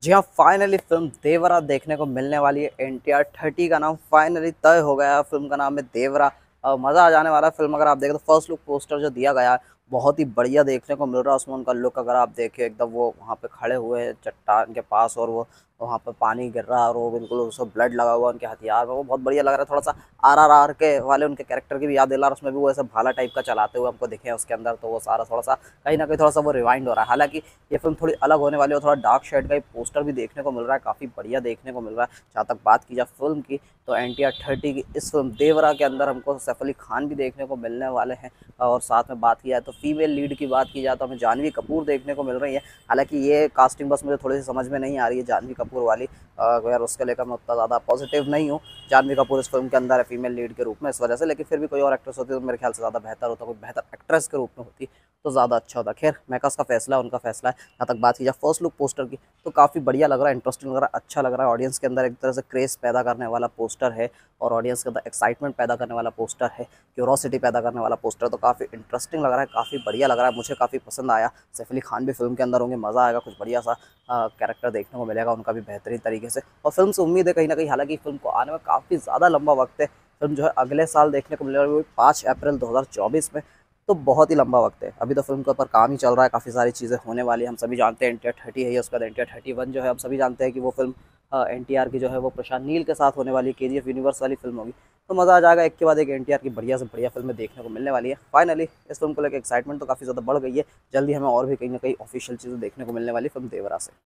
जी हाँ, finally film देवरा देखने को मिलने वाली है। एनटीआर 30 का नाम फाइनली तय हो गया है। फिल्म का नाम है देवरा। मज़ा आ जाने वाला है। फिल्म अगर आप देखें तो फर्स्ट लुक पोस्टर जो दिया गया है बहुत ही बढ़िया देखने को मिल रहा है। उसमें उनका लुक अगर आप देखें एकदम वो वहाँ पे खड़े हुए हैं चट्टान के पास, और वो वहाँ पे पानी गिर रहा है और वो बिल्कुल उसको ब्लड लगा हुआ है उनके हथियार में। वो बहुत बढ़िया लग रहा है। थोड़ा सा RRR के वाले उनके कैरेक्टर की भी याद दिला रहा है। उसमें भी वो ऐसा भाला टाइप का चलाते हुए हमको दिखे हैं उसके अंदर, तो वो सारा थोड़ा सा कहीं ना कहीं थोड़ा सा वो रिवाइंड हो रहा है। हालांकि ये फिल्म थोड़ी अलग होने वाली है और थोड़ा डार्क शेड का एक पोस्टर भी देखने को मिल रहा है, काफ़ी बढ़िया देखने को मिल रहा है। जहाँ तक बात की जाए फिल्म की, तो एनटीआर 30 की इस फिल्म देवरा के अंदर हमको सैफ अली खान भी देखने को मिलने वाले हैं। और साथ में बात की जाए तो फीमेल लीड की बात की जाए तो हमें जानवी कपूर देखने को मिल रही है। हालांकि ये कास्टिंग बस मुझे थोड़ी सी समझ में नहीं आ रही है जानवी कपूर वाली, अगर उसके लेकर मैं उतना ज़्यादा पॉजिटिव नहीं हूँ। जानवी कपूर इस फिल्म के अंदर है फीमेल लीड के रूप में, इस वजह से। लेकिन फिर भी कोई और एक्ट्रेस होती तो मेरे ख्याल से ज़्यादा बेहतर होता, कोई बेहतर एक्ट्रेस के रूप में होती तो ज़्यादा अच्छा होता। खैर, मेकर्स का फैसला है, उनका फैसला है। जहाँ तक बात की जाए फर्स्ट लुक पोस्टर की, तो काफ़ी बढ़िया लग रहा है, इंटरेस्टिंग लग रहा है, अच्छा लग रहा है। ऑडियंस के अंदर एक तरह से क्रेज़ पैदा करने वाला पोस्टर है, और ऑडियंस के अंदर एक्साइटमेंट पैदा करने वाला पोस्टर है, क्यूरोसिटी पैदा करने वाला पोस्टर। तो काफ़ी इंटरेस्टिंग लग रहा है, काफ़ी बढ़िया लग रहा है, मुझे काफ़ी पसंद आया। सैफ अली खान भी फिल्म के अंदर होंगे, मज़ा आएगा, कुछ बढ़िया सा कैरेक्टर देखने को मिलेगा उनका भी बेहतरीन तरीके से। और फिल्म से उम्मीद है कहीं ना कहीं, हालांकि फिल्म को आने में काफ़ी ज़्यादा लंबा वक्त है। फिल्म जो है अगले साल देखने को मिलेगा, वो 5 अप्रैल 2024 में। तो बहुत ही लंबा वक्त है। अभी तो फिल्म के ऊपर काम ही चल रहा है, काफ़ी सारी चीज़ें होने वाली हैं। हम सभी जानते हैं एनटीआर 30 है, उसके बाद एनटीआर 31 जो है, हम सभी जानते हैं कि वो फिल्म एनटीआर की जो है वो प्रशांत नील के साथ होने वाली केजीएफ यूनिवर्स वाली फिल्म होगी। तो मज़ा आ जाएगा, एक के बाद एक एनटीआर की बढ़िया से बढ़िया फिल्में देखने को मिलने वाली है। फाइनली इस फिल्म को लेकर एक्साइटमेंट तो काफ़ी ज़्यादा बढ़ गई है। जल्दी हमें और भी कहीं ना कहीं ऑफिशियल चीज़ें देखने को मिलने वाली फिल्म देवरा से।